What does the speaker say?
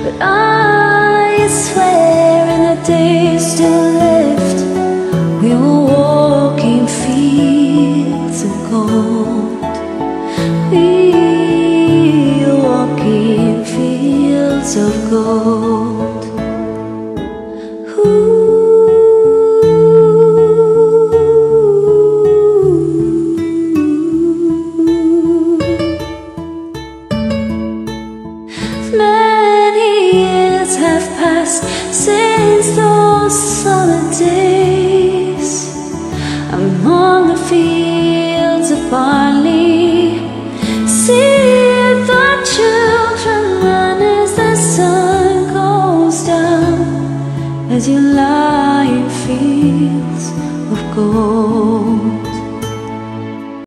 but I swear in the days still left, we were walking fields of gold. We were walking fields of gold. Many years have passed since those summer days among